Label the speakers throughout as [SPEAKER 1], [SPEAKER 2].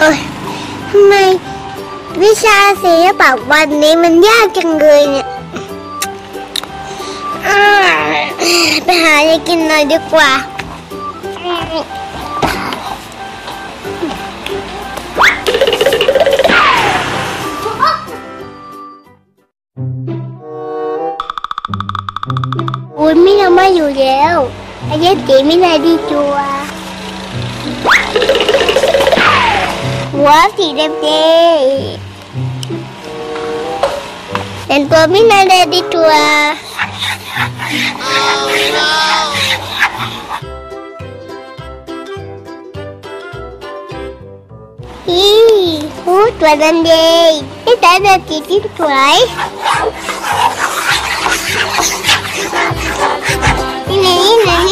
[SPEAKER 1] ยทำไมวิชาศิลปะวันนี้มันยากจังเลยเนี่ยไปหาอะไรกินหน่อยดีกว่าอุ้ยไม่ทำมาอยู่แล้วไอ้เจ๊ตีไม่ได้ดีจัวหัวสีแดงเป็นตัวไม่น่าได้ดีจัวหูตัวนั้นเด็กที่แต่ละตีที่สวยนี่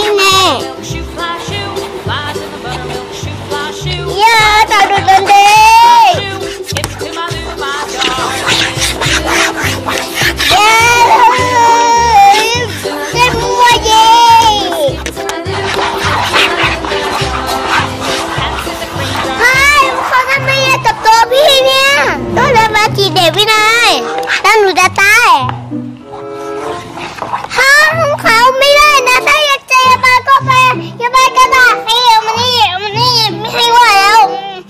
[SPEAKER 1] อย่าตัดตัวนั้นเด็กอย่าเจ็บมัวเย่เขาทำไมจับตัวพี่เนี่ยต้องเลยมาจีเด็กพี่นายตั้งหนูจะตายห้ามเขาไม่ได้นะถ้าอยากเจอมาก็ไปอย่าไปกระดาษให้มันนี่ไม่ให้ว่าแล้ว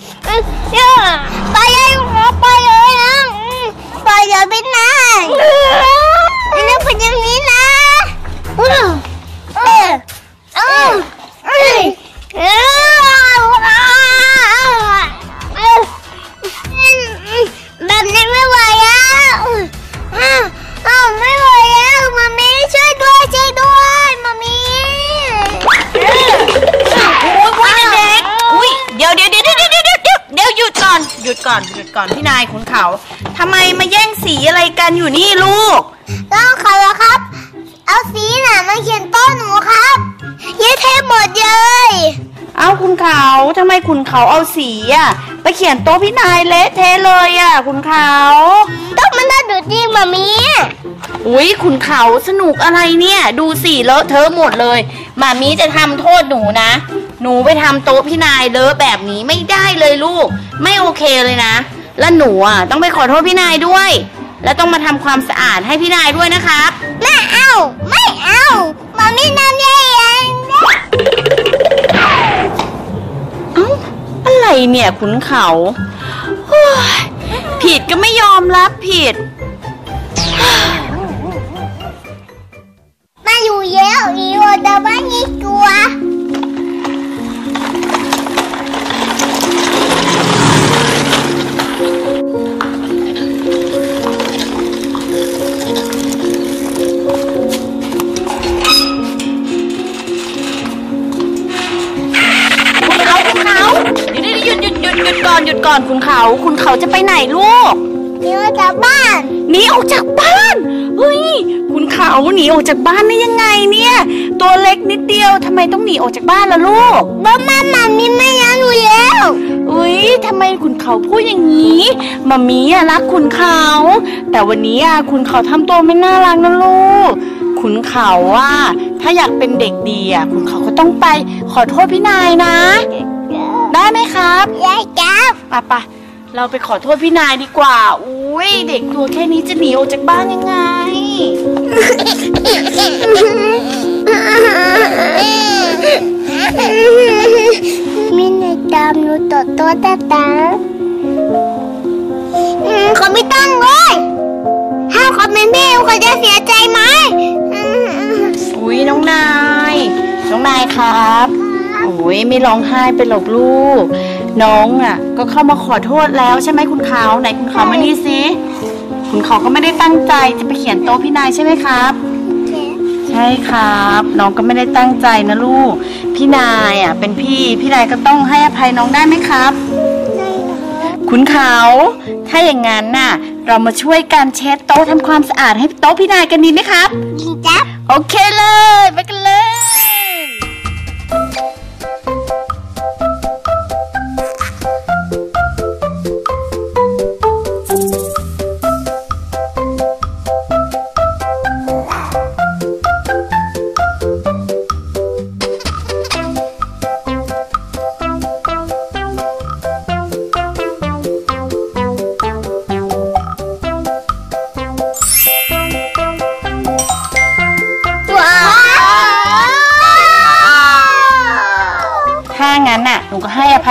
[SPEAKER 1] ไปเลยไปเลยนะไปเลยพี่นายแล้วเป็นอย่างนี้นะแบบนี้ไม่ไหวแล้วไม่ไหวแล้วมามีช่วยด้วยมามี
[SPEAKER 2] เด็กเดี๋ยวหยุดก่อนพี่นายขุนเขาทำไมมาแย่งสีอะไรกันอยู่นี่ลูก
[SPEAKER 1] ต้องเขาแล้วครับเอาสีน่ะมาเขียนต้นหนูครับเย้เทหมดเลย
[SPEAKER 2] เอาขุนเขาทำไมขุนเขาเอาสีไปเขียนโต๊ะพี่นายเละเทะเลยขุนเขา
[SPEAKER 1] ต้องมันน่าดูดีมามี
[SPEAKER 2] ขุนเขาสนุกอะไรเนี่ยดูสิเลอะเทอะหมดเลยมามีจะทำโทษหนูนะหนูไปทำโต๊ะพี่นายเลอะแบบนี้ไม่ได้เลยลูกไม่โอเคเลยนะแล้วหนูต้องไปขอโทษพี่นายด้วยแล้วต้องมาทำความสะอาดให้พี่นายด้วยนะครับ
[SPEAKER 1] ไม่เอามามีน้ำเย็น
[SPEAKER 2] อะไรเนี่ยขุนเขาผิดก็ไม่ยอมรับผิด
[SPEAKER 1] มาอยู่เยอะอีโอแต่ว่านี่กลัว
[SPEAKER 2] หยุดก่อนคุณเขาจะไปไหนลูก
[SPEAKER 1] หนีออกจากบ้าน
[SPEAKER 2] เฮ้ยคุณเขาหนีออกจากบ้านได้ยังไงเนี่ยตัวเล็กนิดเดียวทำไมต้องหนีออกจากบ้านล่ะลูก
[SPEAKER 1] บ้านมามีไม่รักหนูแล้ว
[SPEAKER 2] ทำไมคุณเขาพูดอย่างนี้มามีรักคุณเขาแต่วันนี้คุณเขาทำตัวไม่น่ารักนะลูกคุณเขาถ้าอยากเป็นเด็กดีคุณเขาก็ต้องไปขอโทษพี่นายนะได้ไหมครับ
[SPEAKER 1] ได้ครับ
[SPEAKER 2] ไปเราไปขอโทษพี่นายดีกว่าเด็กตัวแค่นี้จะหนีออกจากบ้านยังไง
[SPEAKER 1] มินายตามหนูตัวตาเขาไม่ต้องเลยถ้าเขาเป็นพี่เขาจะเสียใจไหม
[SPEAKER 2] น้องนายครับไม่ร้องไห้ไปหรอกลูกน้องก็เข้ามาขอโทษแล้วใช่ไหมคุณเขาไหนคุณเขามานี่สิคุณเขาก็ไม่ได้ตั้งใจจะไปเขียนโต๊ะพี่นายใช่ไหมครับใช่ครับน้องก็ไม่ได้ตั้งใจนะลูกพี่นายเป็นพี่นายก็ต้องให้อภัยน้องได้ไหมครับคุณเขาถ้าอย่างนั้นเรามาช่วยกันเช็ดโต๊ะทำความสะอาดให้โต๊ะพี่นายกันดีไหมครับ
[SPEAKER 1] ดีจ้ะ
[SPEAKER 2] โอเคเลยไปกันเลย
[SPEAKER 1] ม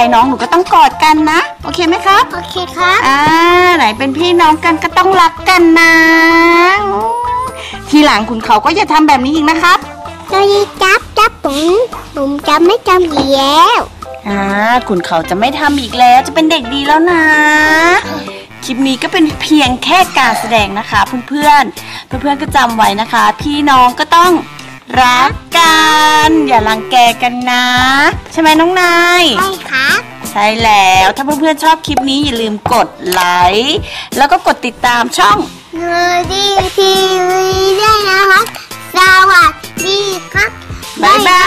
[SPEAKER 2] น้องหนูก็ต้องกอดกันนะโอเคไหมครับ
[SPEAKER 1] โอเคครับ
[SPEAKER 2] ไหนเป็นพี่น้องกันก็ต้องรักกันนะทีหลังคุณเขาก็อย่าทำแบบนี้อีกนะครับ
[SPEAKER 1] จะจับผมจะไม่จำอีกแล้ว
[SPEAKER 2] คุณเขาจะไม่ทำอีกแล้วจะเป็นเด็กดีแล้วนะคลิปนี้ก็เป็นเพียงแค่การแสดงนะคะเพื่อนก็จำไว้นะคะพี่น้องก็ต้องรักกันอย่ารังแกกันนะใช่ไหมน้องนาย
[SPEAKER 1] ใช่ครับ
[SPEAKER 2] ใช่แล้วถ้าเพื่อนๆชอบคลิปนี้อย่าลืมกดไลค์แล้วก็กดติดตามช่อง
[SPEAKER 1] Nerdy TV ด้วยนะครับสวัสดีครับ
[SPEAKER 2] บ๊ายบาย